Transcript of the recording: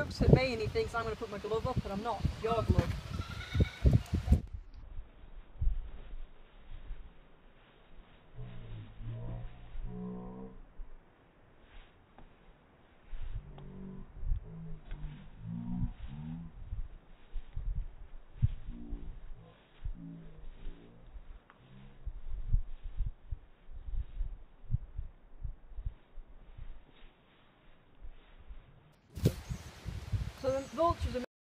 looks at me and he thinks I'm going to put my glove up, but I'm not. Your glove.